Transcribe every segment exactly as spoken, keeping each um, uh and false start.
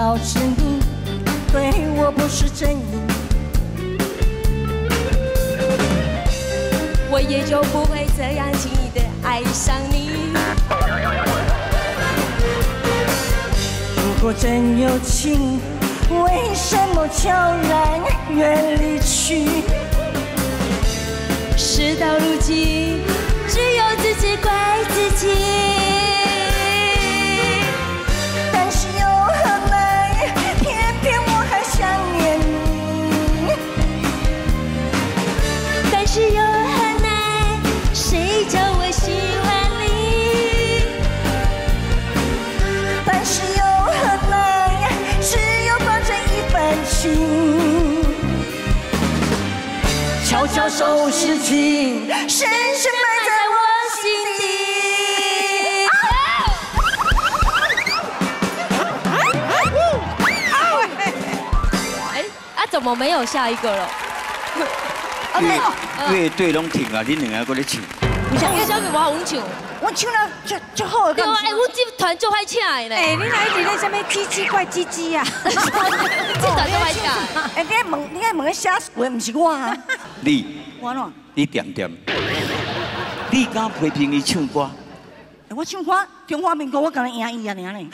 导致你对我不是真意， 我也就不会这样轻易的爱上你。 如果真有情，为什么悄然远离去？ 事到如今，只有自己怪自己。 但是又何奈，偏偏我还想念你。 但是又何奈，谁叫我喜欢你？ 但是又何奈，只有抱着一份情，悄悄收拾情，深深埋在我心底。 哎啊，怎么没有下一个了？ 乐乐队拢停啊，你两个搁咧唱。 不像小妹我好唱。 我唱了就就好。 对啊，哎，我这团就歹请的呢。 哎，你哪一直咧什么叽叽怪叽叽啊？ 这团就歹请。 哎，你爱问，你爱问个写话，唔是我啊。 你， 我喏， 你点点，你敢批评伊唱歌？ 我唱歌中华民国，我敢赢伊啊，尔呢。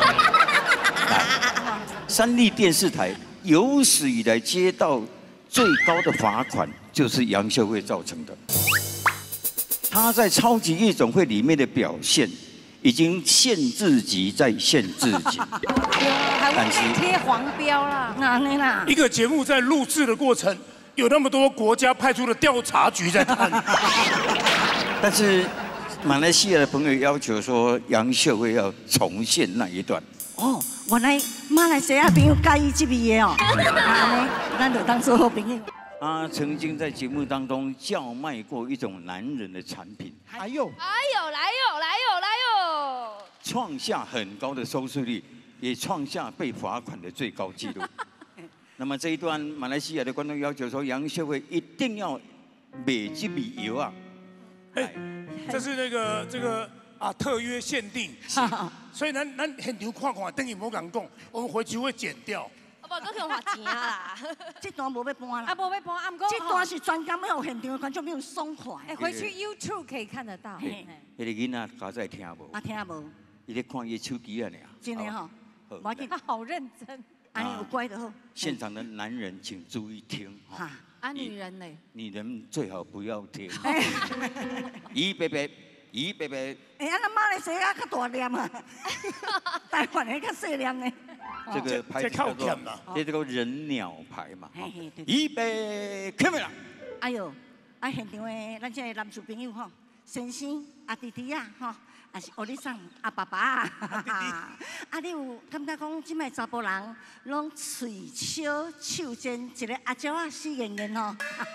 三立电视台有史以来接到最高的罚款，就是杨秀慧造成的。他在超级夜总会里面的表现，已经限制级在限制级。 还会贴黄标啦。 哪呢啦？ 一个节目在录制的过程，有那么多国家派出的调查局在看。 但是马来西亚的朋友要求说，杨秀慧要重现那一段。 哦，原来马来西亚朋友介意这味的哦。啊，咱就当做好朋友。 他曾经在节目当中叫卖过一种男人的产品， 还有， 哎呦，来哟，来哟，来哟！ 创下很高的收视率，也创下被罚款的最高纪录。那么这一段，马来西亚的观众要求说，杨秀慧一定要买这笔油啊！ 哎，这是那个这个啊特约限定，所以咱咱现场看看，等于无敢讲，我们回去会剪掉。 不，都去花钱啦。 这段无要搬啦。 啊，无要搬，啊，唔过这段是专讲要现场的观众要爽快。 哎，回去 YouTube 可以看得到。 那个囡仔家在听无？ 啊，听无。 伊咧看伊手机啊，尔。 真的哈。 我他好认真。 啊，有乖的好。 现场的男人请注意听哈。 啊，女人呢？ 女人最好不要听。咦，贝贝，咦，贝贝。 哎，啊，咱马来西亚较大念啊，台湾的较细念呢。 这个牌子叫做，这叫做人鸟牌嘛。预备，开门啦！ 哎呦，啊现场的咱这个男士朋友吼，先生啊弟弟啊吼，也是学你送啊爸爸啊，啊你有感觉讲即摆查甫人拢嘴小手尖，一个阿娇啊死严严吼。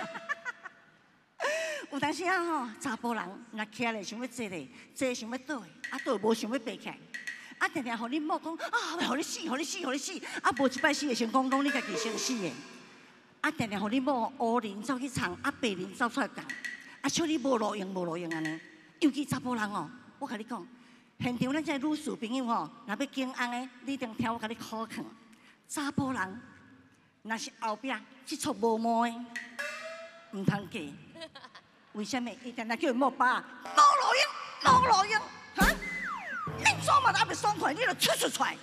有当时啊吼，查甫人若徛咧想要坐咧，坐想要倒的，啊倒无想要爬起来。啊，定定互你某讲啊，要互你死，互你死，互你死，啊，无一摆死会先讲讲你家己先死的。啊，定定互你某乌人走去藏，啊，白人走出来讲，啊，笑你无路用，无路用安尼。尤其查甫人哦，我甲你讲，现场咱这女士朋友哦，若要敬翁的，你一定听我甲你考劝。查甫人若是后壁即撮无毛的，唔通嫁。为什么？伊定定叫伊某爸，无路用，无路用，哈？你做嘛都还袂爽快，你就出出出来。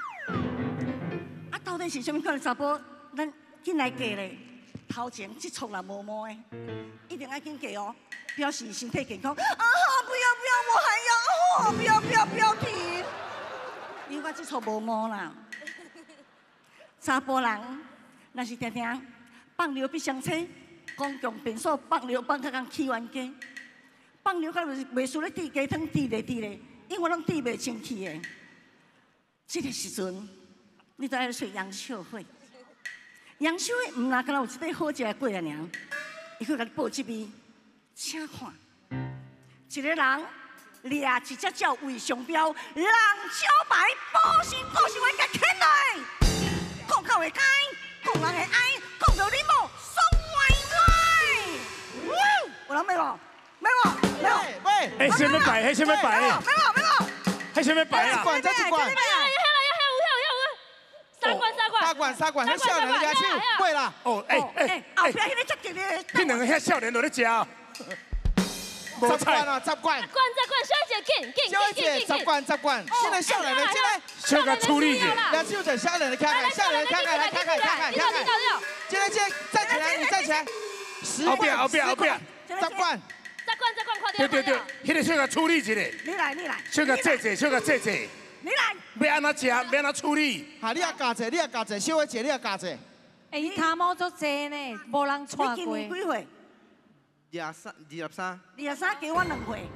啊，到底是什么款的查甫？咱紧来嫁咧。头前即撮啦无毛的，一定要紧嫁哦，表示身体健康。啊，不要不要，我还要，哦，不要不要不要停。因为我即撮无毛啦。查甫人若是定定放尿必上车，公共便所放尿放较共起冤家，放尿较袂输咧滴鸡汤滴咧滴咧。因为拢滴袂清气的，这个时阵，你都爱找杨秀慧。杨秀慧唔若敢若有一块好食的粿啊尔，伊去甲你报一味，请看，一个人掠一只鸟为上标，人小白保鲜故事会甲牵来，讲到会改，讲人会爱，讲到你某爽歪歪。有人要无？要无？要无？ 喂， 哎，先要摆，还先要摆， 要无？要无？ 还先要摆啊！ 管这只管。 三罐三罐，迄少年的牙手，买啦。 哦，哎哎后哎， 壁迄个足直的， 迄两个遐少年都咧食哦。 十罐啊，十罐。 罐再罐，小姐紧紧小姐，十罐十罐。现在少年的，现在小个处理者， 牙手者少年的看看，少年看看，来看看看看看看。现在现在站起来，你站起来。十后壁罐， 后壁后壁， 十罐。 再罐再罐，快点！ 对对对，迄个小个处理一下， 你来你来， 小个制制，小个制制， 你来， 要安怎食，要安怎处理。 哈，你也加者，你也加者，小姐你也加者。 哎，伊头毛足济呢，无人你带过。 今年几岁？ 廿三，二十三。 二十三加我两岁，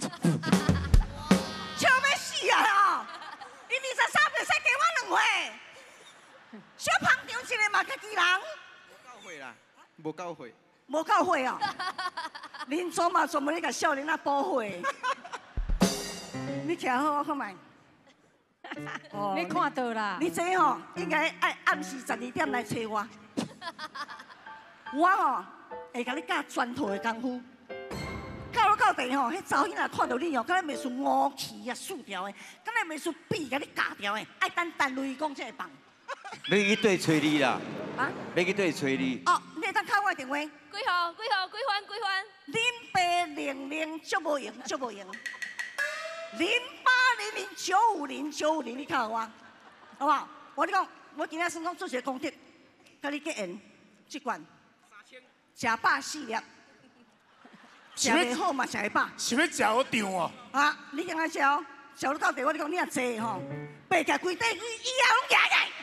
笑要死啊啦！你二十三袂使加我两岁，小胖长一个嘛，家己人。 够岁啦，无够岁。 无够岁哦，恁祖嘛专门咧甲少年仔保岁。你徛好，我看卖。哦你看到啦？ 你这吼应该爱暗时十二点来找我。我吼会甲你教全套的功夫。到了到地吼，迄查某囡仔看到你吼，敢若袂输五旗啊、四条的，敢若袂输笔甲你夹掉的，爱等单位讲才会放。 要去对找你啦， 啊？ 要去对找你。 哦，你会当敲我的电话。 几号？几号？几番？几番？ 零八零零足无用，足无用。零八零零九五零九五零，你敲我，好不好？我跟你讲，我今仔算讲做一个功德，甲你结缘，这罐食饱四粒，食袂好嘛食会饱。 是要食好场哦。 啊，你今仔食哦，食到到地，我跟你讲，你若坐吼，爬起规底以后拢行起。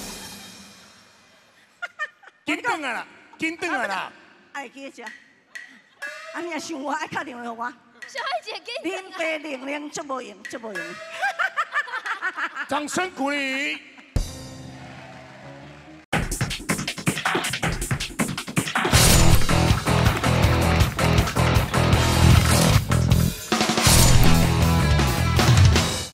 紧转啊啦，紧转啊啦。 爱记食。啊，你若想我，爱打电话给我。 小姐紧。 零八零零足无用，足无用。 掌声鼓励。